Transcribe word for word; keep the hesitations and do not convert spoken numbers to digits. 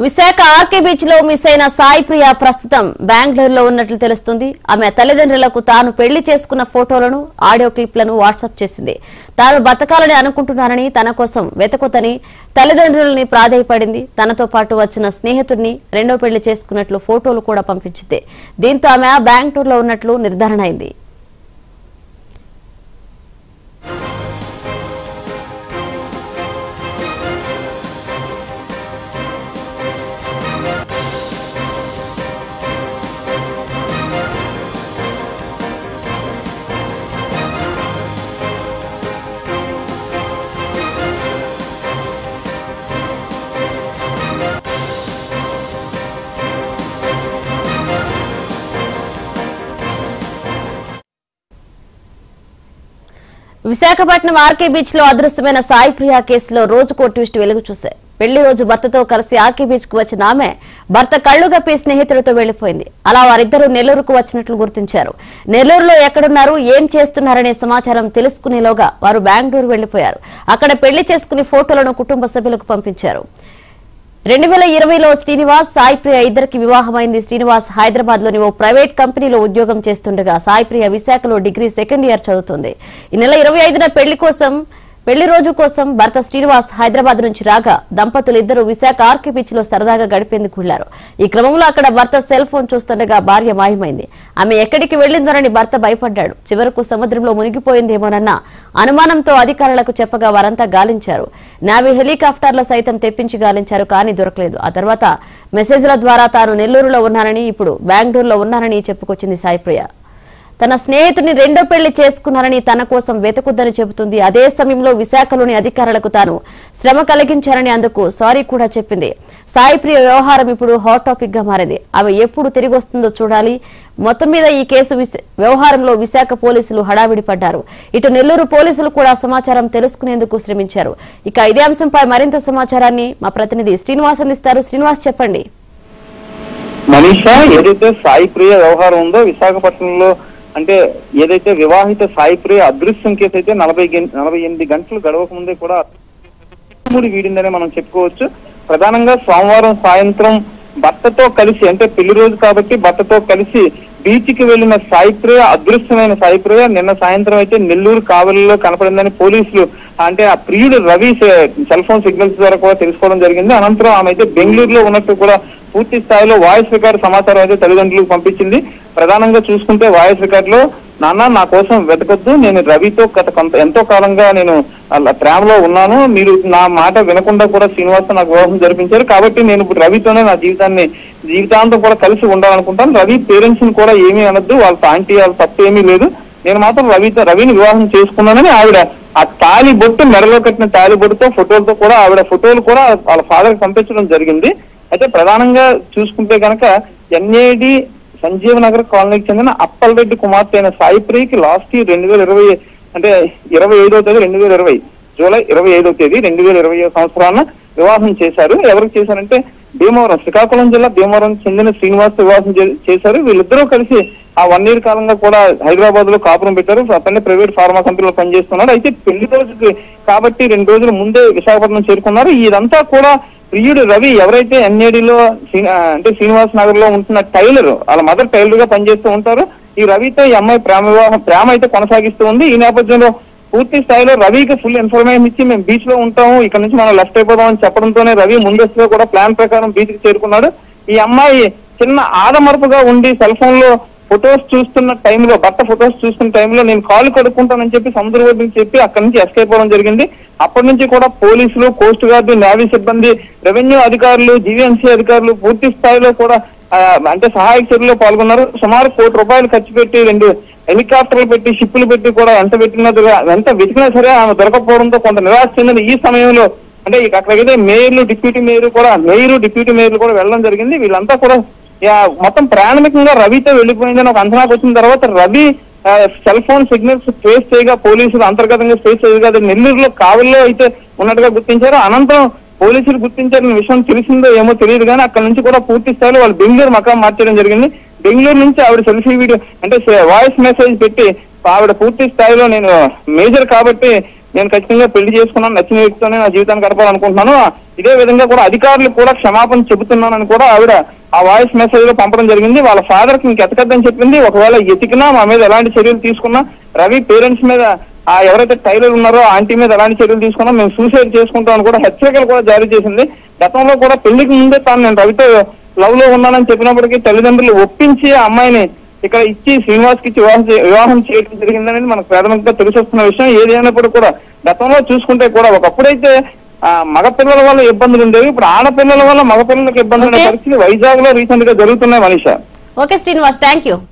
Visakha RK beach లో miss అయిన సాయి ప్రియ ప్రస్తుతం బెంగళూరులో ఉన్నట్లు తెలుస్తుంది. ఆమె తల్లిదండ్రులకు తాను పెళ్లి చేసుకున్న ఫోటోలను ఆడియో క్లిప్లను వాట్సాప్ చేసింది. తాను బతకాలని అనుకుంటున్నానని, తన కోసం వెతకొతని తల్లిదండ్రులని ప్రాధేయపడింది. తనతో పాటు వచ్చిన స్నేహితుడిని రెండో పెళ్లి చేసుకున్నట్లు ఫోటోలు కూడా పంపించింది. దీంతో ఆమె బెంగళూరులో ఉన్నట్లు నిర్ధారణ అయింది. విశాఖపట్నం ఆర్కే బీచ్ లో అదృశ్యమైన సాయి ప్రియ కేసులో రోజుకో ట్విస్ట్ వెలుగు చూశాయి. పెళ్లి రోజు భర్తతో కలిసి ఆర్కే బీచ్ కు వచ్చిన ఆమె భర్త కళ్లు గప్పి స్నేహితులతో వెళ్లిపోయింది. అలా వారిద్దరూ నెల్లూరుకు వచ్చినట్లు గుర్తించారు. నెల్లూరులో ఎక్కడున్నారు, ఏం చేస్తున్నారనే సమాచారం తెలుసుకునేలోగా వారు బెంగళూరు వెళ్లిపోయారు. అక్కడ పెళ్లి చేసుకుని ఫోటోలను కుటుంబ సభ్యులకు పంపించారు. రెండు వేల ఇరవైలో శ్రీనివాస్, సాయి ప్రియ ఇద్దరికి వివాహమైంది. శ్రీనివాస్ హైదరాబాద్ లోని ఓ ప్రైవేట్ కంపెనీలో ఉద్యోగం చేస్తుండగా సాయి ప్రియ విశాఖలో డిగ్రీ సెకండ్ ఇయర్ చదువుతుంది. ఈ నెల ఇరవై ఐదున పెళ్లి కోసం పెళ్లి రోజు కోసం భర్త శ్రీనివాస్ హైదరాబాద్ నుంచి రాగా దంపతులు ఇద్దరు విశాఖ ఆర్కే బీచ్ లో సరదాగా గడిపేందుకు వెళ్లారు. ఈ క్రమంలో అక్కడ భర్త సెల్ ఫోన్ చూస్తుండగా భార్య మాయమైంది. ఆమె ఎక్కడికి వెళ్లిందోనని భర్త భయపడ్డాడు. చివరకు సముద్రంలో మునిగిపోయిందేమోనన్న అనుమానంతో అధికారులకు చెప్పగా వారంతా గాలించారు. నావీ హెలికాప్టర్ల సైతం తెప్పించి గాలించారు, కానీ దొరకలేదు. ఆ తర్వాత మెసేజ్ల ద్వారా తాను నెల్లూరులో ఉన్నానని, ఇప్పుడు బెంగళూరులో ఉన్నానని చెప్పుకొచ్చింది సాయి ప్రియ. తన స్నేహితుడిని రెండో పెళ్లి చేసుకున్నారని, తన కోసం వెతుకుద్దని చెబుతుంది. అదే సమయంలో విశాఖలోని అధికారులకు తాను శ్రమ కలిగించారని అందుకు సారీ కూడా చెప్పింది. సాయి ప్రియ వ్యవహారం ఇప్పుడు హాట్ టాపిక్ గా మారింది. ఆమె ఎప్పుడు తిరిగి వస్తుందో చూడాలి. మొత్తం మీద ఈ కేసు వ్యవహారంలో విశాఖ పోలీసులు హడావిడి పడ్డారు. ఇటు నెల్లూరు పోలీసులు కూడా సమాచారం తెలుసుకునేందుకు శ్రమించారు. ఇక ఇదే అంశంపై మరింత సమాచారాన్ని మా ప్రతినిధి శ్రీనివాస్ అందిస్తారు. శ్రీనివాస్, చెప్పండి. మనీషా, ఏదైతే సాయి ప్రియ వ్యవహారం ఉందో విశాఖపట్నంలో, అంటే ఏదైతే వివాహిత సాయి ప్రియ అదృశ్యం కేసు అయితే నలభై నలభై ఎనిమిది గంటలు గడవక ముందే కూడా వీడిందనే మనం చెప్పుకోవచ్చు. ప్రధానంగా సోమవారం సాయంత్రం భర్తతో కలిసి, అంటే పెళ్లి రోజు కాబట్టి భర్తతో కలిసి బీచ్ కి వెళ్లిన సాయి ప్రియ, అదృశ్యమైన సాయి ప్రియ నిన్న సాయంత్రం అయితే నెల్లూరు కావలిలో కనపడిందని పోలీసులు, అంటే ఆ ప్రియుడు రవి సెల్ ఫోన్ సిగ్నల్స్ ద్వారా కూడా తెలుసుకోవడం జరిగింది. అనంతరం ఆమె అయితే బెంగళూరులో ఉన్నట్టు కూడా పూర్తి స్థాయిలో వాయిస్ రికార్డు సమాచారం అయితే తల్లిదండ్రులకు పంపించింది. ప్రధానంగా చూసుకుంటే వాయిస్ రికార్డ్ లో, నాన్న నా కోసం వెతకొద్దు, నేను రవితో గత కొంత ఎంతో కాలంగా నేను ప్రేమలో ఉన్నాను, మీరు నా మాట వినకుండా కూడా శ్రీనివాస్ నాకు వివాహం జరిపించారు, కాబట్టి నేను ఇప్పుడు రవితోనే నా జీవితాన్ని జీవితాంతం కూడా కలిసి ఉండాలనుకుంటాను. రవి పేరెంట్స్ ని కూడా ఏమీ అనొద్దు, వాళ్ళ ఆంటీ వాళ్ళ తప్పు ఏమీ లేదు, నేను మాత్రం రవితో రవిని వివాహం చేసుకున్నానని ఆవిడ ఆ తాళి బొట్టు, మెడలో కట్టిన తాళి బొట్టుతో ఫోటోలతో కూడా ఆవిడ ఫోటోలు కూడా వాళ్ళ ఫాదర్ కి పంపించడం జరిగింది. అయితే ప్రధానంగా చూసుకుంటే కనుక ఎన్ఏడి సంజీవ్ నగర్ కాలనీకి చెందిన అప్పలరెడ్డి కుమార్తె అయిన సాయి ప్రియకి లాస్ట్ ఇయర్ రెండు వేల ఇరవై అంటే ఇరవై ఐదో తేదీ రెండు వేల ఇరవై జూలై ఇరవై ఐదో తేదీ రెండు వేల ఇరవై సంవత్సరాన వివాహం చేశారు. ఎవరికి చేశారంటే భీమవరం, శ్రీకాకుళం జిల్లా భీమవరం చెందిన శ్రీనివాస్ వివాహం చేశారు. వీళ్ళిద్దరూ కలిసి ఆ వన్ ఇయర్ కాలంగా కూడా హైదరాబాద్ లో కాపురం పెట్టారు. అతన్ని ప్రైవేట్ ఫార్మా కంపెనీలో పనిచేస్తున్నాడు. అయితే పెళ్లి రోజుకి కాబట్టి రెండు రోజుల ముందే విశాఖపట్నం చేరుకున్నారు. ఇదంతా కూడా ప్రియుడు రవి, ఎవరైతే ఎన్ఏడిలో అంటే శ్రీనివాస్ నగర్ లో ఉంటున్న టైలర్, వాళ్ళ మదర్ టైలర్ గా పనిచేస్తూ ఉంటారు. ఈ రవితో ఈ అమ్మాయి ప్రేమ వివాహం ప్రేమ అయితే కొనసాగిస్తూ ఉంది. ఈ నేపథ్యంలో పూర్తి స్థాయిలో రవికి ఫుల్ ఇన్ఫర్మేషన్ ఇచ్చి మేము బీచ్ లో ఉంటాము, ఇక్కడ నుంచి మనం లెఫ్ట్ అయిపోదాం అని చెప్పడంతోనే రవి ముందస్తుగా కూడా ప్లాన్ ప్రకారం బీచ్ కి చేరుకున్నాడు. ఈ అమ్మాయి చిన్న ఆదమరుపుగా ఉండి సెల్ ఫోన్ లో ఫొటోస్ చూస్తున్న టైంలో, భర్త ఫొటోస్ చూస్తున్న టైంలో నేను కాలు కడుక్కుంటానని చెప్పి సముద్ర ఒడ్డుని చెప్పి అక్కడి నుంచి ఎస్కేప్ అవ్వడం జరిగింది. అప్పటి నుంచి కూడా పోలీసులు, కోస్ట్ గార్డు, నేవీ సిబ్బంది, రెవెన్యూ అధికారులు, జీవీఎంసీ అధికారులు పూర్తి స్థాయిలో కూడా అంటే సహాయక చర్యలో పాల్గొన్నారు. సుమారు కోటి రూపాయలు ఖర్చు పెట్టి రెండు హెలికాప్టర్లు పెట్టి, షిప్పులు పెట్టి కూడా ఎంత పెట్టినట్టుగా ఎంత వెతికినా సరే ఆమె దొరకపోవడంతో కొంత నిరాశ చెందింది. ఈ సమయంలో అంటే అక్కడికైతే మేయర్లు, డిప్యూటీ మేయర్ కూడా మేయర్ డిప్యూటీ మేయర్లు కూడా వెళ్ళడం జరిగింది. వీళ్ళంతా కూడా మొత్తం ప్రాథమికంగా రవితో వెళ్లిపోయిందని ఒక అంచనాకు వచ్చిన తర్వాత Ravi cell phone signals trace చేయగా పోలీసులు అంతర్గతంగా ట్రేస్ చేయగా నెల్లూరులో కావలిలో అయితే ఉన్నట్టుగా గుర్తించారు. అనంతరం పోలీసులు గుర్తించారన్న విషయం తెలిసిందో ఏమో తెలియదు కానీ అక్కడ నుంచి కూడా పూర్తి స్థాయిలో వాళ్ళు బెంగళూరు మకాం మార్చడం జరిగింది. బెంగళూరు నుంచి ఆవిడ సెల్ఫీ వీడియో అంటే వాయిస్ మెసేజ్ పెట్టి ఆవిడ పూర్తి స్థాయిలో నేను మేజర్ కాబట్టి నేను ఖచ్చితంగా పెళ్లి చేసుకున్నాను, నచ్చిన వ్యక్తితోనే నా జీవితాన్ని గడపాలనుకుంటున్నాను, ఇదే విధంగా కూడా అధికారులకు కూడా క్షమాపణ చెబుతున్నానని కూడా ఆవిడ ఆ వాయిస్ మెసేజ్ లో పంపడం జరిగింది. వాళ్ళ ఫాదర్ కి ఇంకెతకద్దని చెప్పింది. ఒకవేళ ఎతికినా మా మీద ఎలాంటి చర్యలు తీసుకున్నా, రవి పేరెంట్స్ మీద ఆ ఎవరైతే టైలర్ ఉన్నారో ఆంటీ మీద ఎలాంటి చర్యలు తీసుకున్నా మేము సూసైడ్ చేసుకుంటామని కూడా హెచ్చరికలు కూడా జారీ చేసింది. గతంలో కూడా పెళ్లికి ముందే తాను నేను రవితో లవ్ లో ఉన్నానని చెప్పినప్పటికీ తల్లిదండ్రులు ఒప్పించి ఆ అమ్మాయిని ఇక్కడ ఇచ్చి శ్రీనివాస్ కి ఇచ్చి వివాహం వివాహం చేయడం జరిగిందనేది మనకు ప్రాథమికంగా తెలిసి వస్తున్న విషయం. ఏది అయినప్పుడు కూడా గతంలో చూసుకుంటే కూడా ఒకప్పుడైతే ఆ మగపిల్లల వల్ల ఇబ్బందులు ఉండేవి, ఇప్పుడు ఆడపిల్లల వల్ల మగపిల్లలకు ఇబ్బందులు అనే పరిస్థితి వైజాగ్ లో రీసెంట్ గా జరుగుతున్నాయి Manisha. Okay Srinivas, thank you.